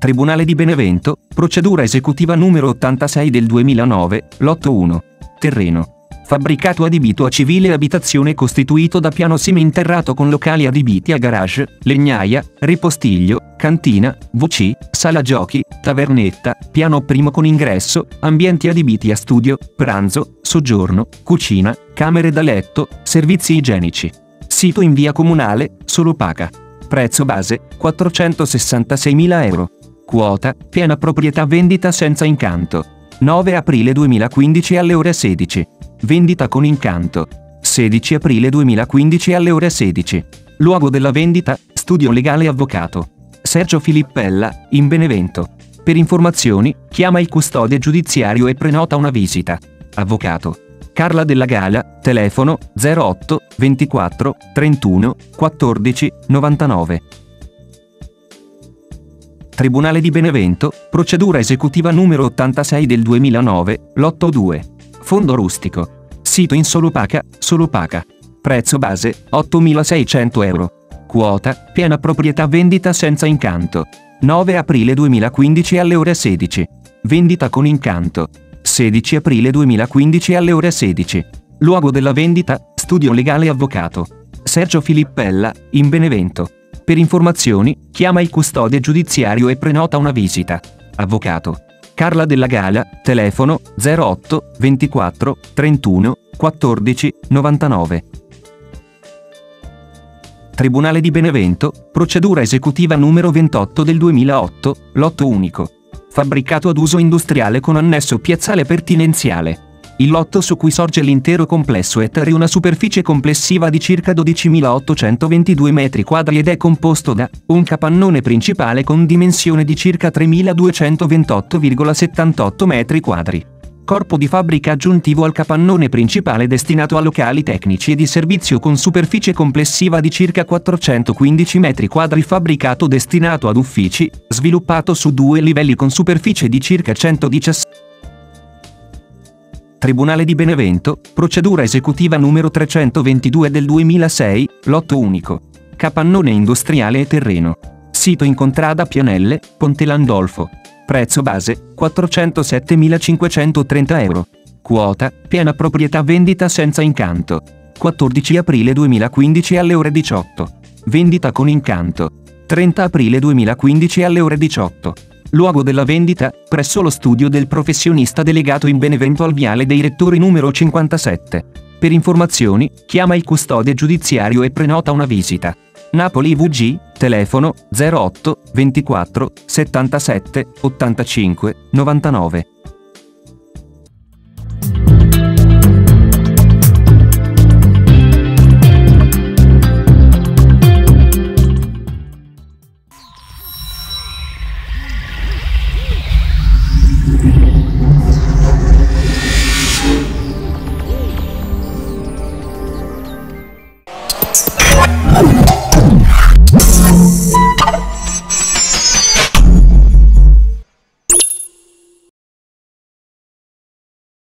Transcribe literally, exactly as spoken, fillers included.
Tribunale di Benevento, procedura esecutiva numero ottantasei del duemilanove, lotto uno. Terreno. Fabbricato adibito a civile abitazione costituito da piano seminterrato con locali adibiti a garage, legnaia, ripostiglio, cantina, vu ci, sala giochi, tavernetta, piano primo con ingresso, ambienti adibiti a studio, pranzo, soggiorno, cucina, camere da letto, servizi igienici. Sito in via Comunale, Solopaca. Prezzo base, quattrocentosessantaseimila euro. Quota, piena proprietà vendita senza incanto. nove aprile duemilaquindici alle ore sedici. Vendita con incanto. sedici aprile duemilaquindici alle ore sedici. Luogo della vendita, studio legale avvocato Sergio Filippella, in Benevento. Per informazioni, chiama il custode giudiziario e prenota una visita. Avvocato Carla Della Gala, telefono zero otto ventiquattro trentuno quattordici novantanove. Tribunale di Benevento, procedura esecutiva numero ottantasei del duemilanove, lotto due. Fondo rustico. Sito in Solopaca, Solopaca. Prezzo base, ottomilaseicento euro. Quota, piena proprietà vendita senza incanto. nove aprile duemilaquindici alle ore sedici. Vendita con incanto. sedici aprile duemilaquindici alle ore sedici. Luogo della vendita, studio legale avvocato Sergio Filippella, in Benevento. Per informazioni, chiama il custode giudiziario e prenota una visita. Avvocato Carla Della Gala, telefono zero otto ventiquattro trentuno quattordici novantanove. Tribunale di Benevento, procedura esecutiva numero ventotto del duemilaotto, lotto unico. Fabbricato ad uso industriale con annesso piazzale pertinenziale. Il lotto su cui sorge l'intero complesso è una superficie complessiva di circa dodicimilaottocentoventidue metri quadri ed è composto da un capannone principale con dimensione di circa tremiladuecentoventotto virgola settantotto metri quadri. Corpo di fabbrica aggiuntivo al capannone principale destinato a locali tecnici e di servizio con superficie complessiva di circa quattrocentoquindici metri quadri, fabbricato destinato ad uffici, sviluppato su due livelli con superficie di circa centodiciassette. Tribunale di Benevento, procedura esecutiva numero trecentoventidue del duemilasei, lotto unico. Capannone industriale e terreno. Sito in contrada Pianelle, Ponte Landolfo. Prezzo base, quattrocentosettemilacinquecentotrenta euro. Quota, piena proprietà vendita senza incanto. quattordici aprile duemilaquindici alle ore diciotto. Vendita con incanto. trenta aprile duemilaquindici alle ore diciotto. Luogo della vendita, presso lo studio del professionista delegato in Benevento al Viale dei Rettori numero cinquantasette. Per informazioni, chiama il custode giudiziario e prenota una visita. Napoli vu gi, telefono zero otto ventiquattro settantasette ottantacinque novantanove.